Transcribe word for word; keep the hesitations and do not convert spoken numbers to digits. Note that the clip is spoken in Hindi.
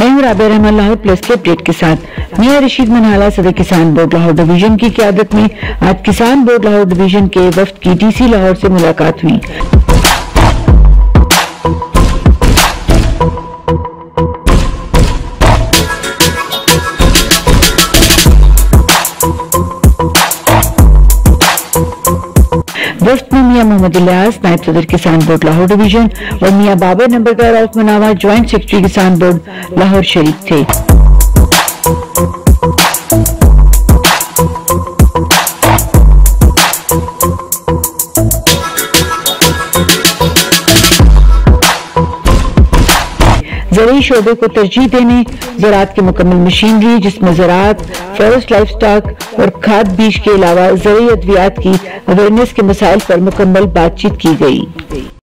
मैं हूं राबिया रहमान लाहौर प्लस के अपडेट के साथ। मियां रशीद मंहला सदर किसान बोर्ड लाहौर डिवीजन की क़यादत में आज किसान बोर्ड लाहौर डिवीजन के वफ्द की डीसी लाहौर से मुलाकात हुई। वफ्द में मियां मोहम्मद इलियास नायब सदर किसान बोर्ड लाहौर डिवीजन और मियां बाबर नंबरदार of Manawa joint secretary Kisan board Lahore शरीक थे। ज़रूरी शोबे को तरजीह देने, ज़राअत की मुकम्मल मशीनरी जिसमें ज़राअत, फॉरेस्ट लाइफ स्टॉक और खाद बीज के अलावा ज़रूरी अद्वियात की अवेयरनेस के मसाइल पर मुकम्मल बातचीत की गई।